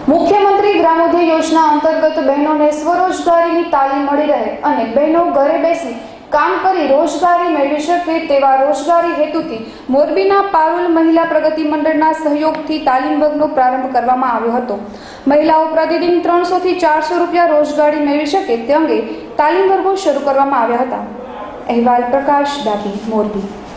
મુખ્યમંત્રી ગ્રામોદય યોજના અંતર્ગત બહેનોને સ્વરોજગારીની તાલીમ મળી રહે અને બહેનો ઘરે બેસી કામ કરી રોજગારી મેળવી શકે તેવા રોજગારી હેતુથી મોરબીના પારુલ મહિલા પ્રગતિ મંડળના સહયોગથી તાલીમ વર્ગનો પ્રારંભ કરવામાં આવ્યો હતો। મહિલાઓ પ્રતિદિન 300 થી 400 રૂપિયા રોજગારી મેળવી શકે તે અંગે તાલીમ વર્ગો શરૂ કરવામાં આવ્યા હતા। અહેવાલ પ્રકાશ દાભી, મોરબી।